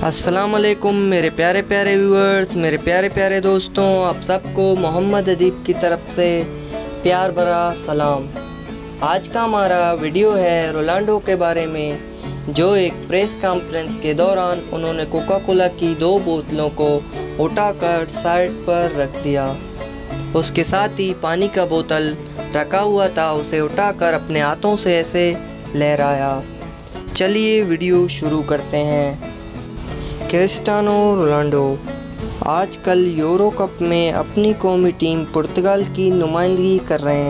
अस्सलाम वालेकुम मेरे प्यारे प्यारे व्यूअर्स, मेरे प्यारे प्यारे दोस्तों, आप सबको मोहम्मद अदीब की तरफ से प्यार भरा सलाम। आज का हमारा वीडियो है रोनाल्डो के बारे में, जो एक प्रेस कॉन्फ्रेंस के दौरान उन्होंने कोका कोला की 2 बोतलों को उठाकर साइड पर रख दिया। उसके साथ ही पानी का बोतल रखा हुआ था, उसे उठाकर अपने हाथों से ऐसे लहराया। चलिए वीडियो शुरू करते हैं। क्रिस्टियानो रोनाल्डो आजकल यूरो कप में अपनी कौमी टीम पुर्तगाल की नुमाइंदगी कर रहे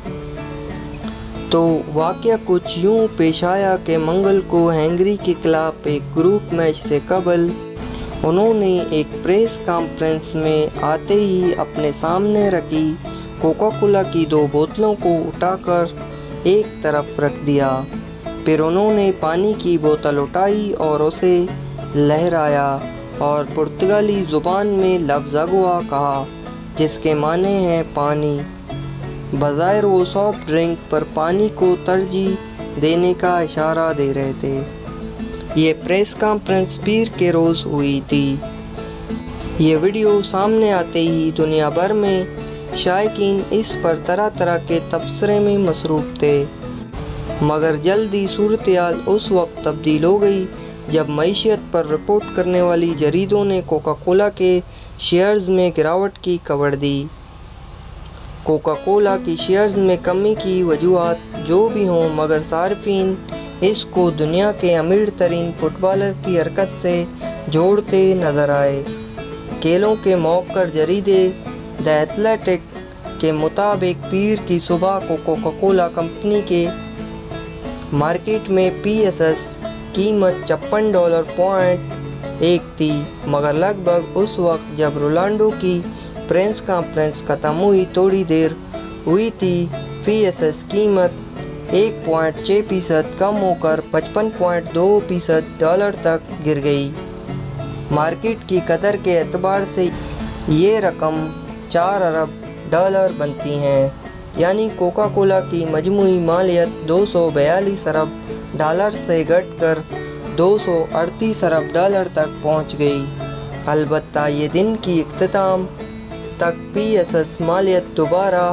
हैं। तो वाक़या कुछ यूँ पेश आया कि मंगल को हंगरी के खिलाफ एक ग्रुप मैच से कबल उन्होंने एक प्रेस कॉन्फ्रेंस में आते ही अपने सामने रखी कोका कोला की 2 बोतलों को उठाकर एक तरफ रख दिया। फिर उन्होंने पानी की बोतल उठाई और उसे लहराया और पुर्तगाली ज़ुबान में लफ्ज़ अगवा कहा, जिसके माने हैं पानी। बज़ाहिर वो सॉफ्ट ड्रिंक पर पानी को तरजीह देने का इशारा दे रहे थे। ये प्रेस कॉन्फ्रेंस पीर के रोज़ हुई थी। ये वीडियो सामने आते ही दुनिया भर में शायकीन इस पर तरह तरह के तबसरे में मसरूफ़ थे, मगर जल्दी सूरत-ए-हाल उस वक्त तब्दील हो गई जब मईशत पर रिपोर्ट करने वाली जरीदों ने कोका कोला के शेयर्स में गिरावट की खबर दी। कोका कोला की शेयर्स में कमी की वजूहात जो भी हों, मगर सार्फिन इसको दुनिया के अमीर तरीन फुटबॉलर की हरकत से जोड़ते नजर आए। खेलों के मौकर जरीदे द एथलेटिक के मुताबिक पीर की सुबह को कोका कोला कंपनी के मार्केट में PSS कीमत $56.1 थी, मगर लगभग उस वक्त जब रोनाल्डो की प्रेस कॉन्फ्रेंस खत्म हुई थोड़ी देर हुई थी, PSS कीमत 1.6% कम होकर $55.2 तक गिर गई। मार्केट की कदर के एतबार से ये रकम $4 अरब बनती हैं, यानी कोका कोला की मजमूई मालियत $242 अरब से घटकर $238 अरब तक पहुंच गई। अलबत्ता ये दिन की इख्तिताम तक PSS मालियत दोबारा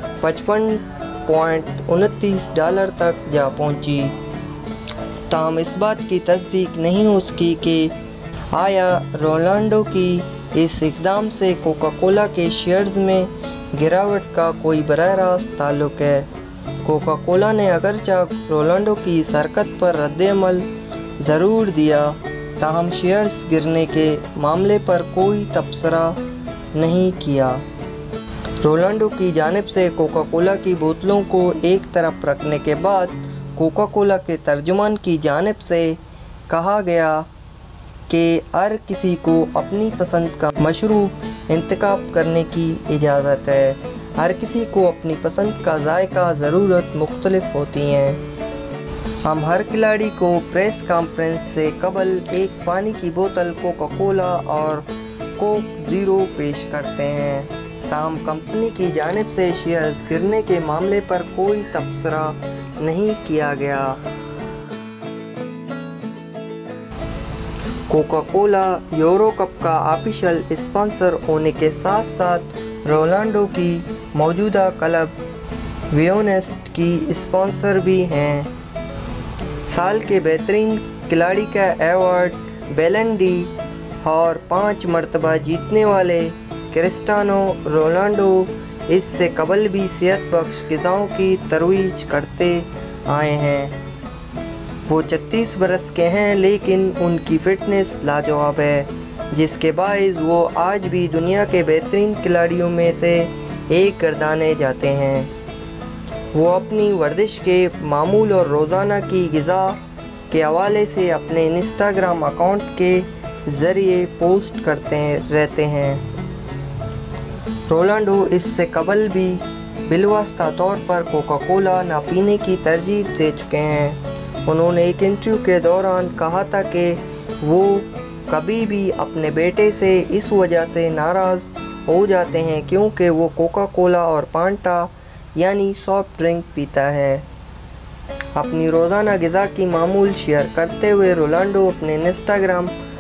$55.29 तक जा पहुंची। ताहम इस बात की तस्दीक नहीं हो सकी कि आया रोनाल्डो की इस इक़दाम से कोका कोला के शेयर्स में गिरावट का कोई बराह रास्त ताल्लुक़ है। कोका कोला ने अगरचा रोनाल्डो की इस हरकत पर रद्द-ए-अमल ज़रूर दिया, ताहम शेयर्स गिरने के मामले पर कोई तबसरा नहीं किया। रोनाल्डो की जानिब से कोका कोला की बोतलों को एक तरफ रखने के बाद कोका कोला के तर्जुमान की जानिब से कहा गया कि हर किसी को अपनी पसंद का मशरूब इंतखाब करने की इजाज़त है। हर किसी को अपनी पसंद का जायका ज़रूरत मुख्तलिफ होती हैं। हम हर खिलाड़ी को प्रेस कॉन्फ्रेंस से कबल एक पानी की बोतल कोका कोला और कोक ज़ीरो पेश करते हैं। ताहम कंपनी की जानिब से शेयर्स गिरने के मामले पर कोई तबसरा नहीं किया गया। कोका कोला यूरो कप का ऑफिशियल स्पॉन्सर होने के साथ साथ रोनाल्डो की मौजूदा क्लब वियोनेस्ट की स्पॉन्सर भी हैं। साल के बेहतरीन खिलाड़ी का एवार्ड बैलन डी और 5 मरतबा जीतने वाले क्रिस्टियानो रोनाल्डो इससे कबल भी सेहत बख्श ग़िज़ाओं की तरोईज करते आए हैं। वो 36 बरस के हैं, लेकिन उनकी फ़िटनेस लाजवाब है, जिसके बाइस वो आज भी दुनिया के बेहतरीन खिलाड़ियों में से एक गर्दाने जाते हैं। वो अपनी वर्जिश के मामूल और रोज़ाना की ग़िज़ा के हवाले से अपने इंस्टाग्राम अकाउंट के ज़रिए पोस्ट करते रहते हैं। रोनाल्डो इससे कबल भी बिलवास्ता तौर पर कोका कोला ना पीने की तरजीह दे चुके हैं। उन्होंने एक इंटरव्यू के दौरान कहा था कि वो कभी भी अपने बेटे से इस वजह से नाराज़ हो जाते हैं क्योंकि वो कोका कोला और फांटा यानी सॉफ्ट ड्रिंक पीता है। अपनी रोज़ाना ग़िज़ा की मामूल शेयर करते हुए रोनाल्डो अपने इंस्टाग्राम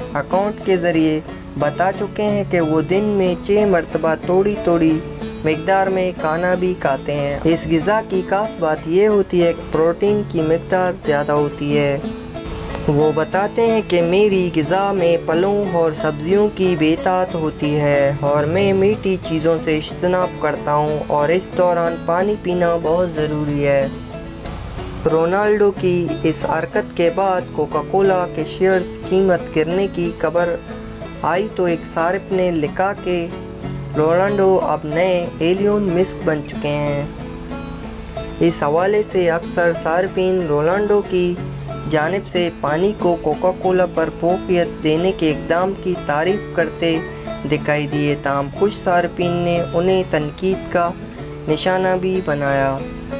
अकाउंट के ज़रिए बता चुके हैं कि वो दिन में 6 मरतबा थोड़ी मकदार में खाना भी खाते हैं। इस ग़िज़ा की खास बात ये होती है कि प्रोटीन की मकदार ज़्यादा होती है। वो बताते हैं कि मेरी ग़िज़ा में फलों और सब्जियों की बेतात होती है और मैं मीठी चीज़ों से इज्तनाब करता हूँ और इस दौरान पानी पीना बहुत ज़रूरी है। रोनाल्डो की इस हरकत के बाद कोका कोला के शेयर्स कीमत गिरने की खबर आई तो एक सारिफ ने लिखा कि रोनाल्डो अब नए एलियन मस्क बन चुके हैं। इस हवाले से अक्सर सार्फिन रोनाल्डो की जानिब से पानी को कोका कोला पर फोकियत देने के इक़दाम की तारीफ़ करते दिखाई दिए, ताहम कुछ सार्फिन ने उन्हें तनकीद का निशाना भी बनाया।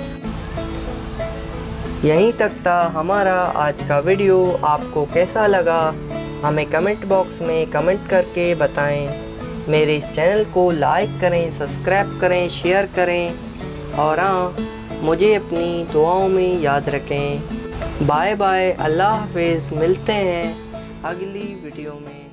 यहीं तक था हमारा आज का वीडियो। आपको कैसा लगा हमें कमेंट बॉक्स में कमेंट करके बताएं। मेरे इस चैनल को लाइक करें, सब्सक्राइब करें, शेयर करें और हाँ, मुझे अपनी दुआओं में याद रखें। बाय बाय, अल्लाह हाफिज़। मिलते हैं अगली वीडियो में।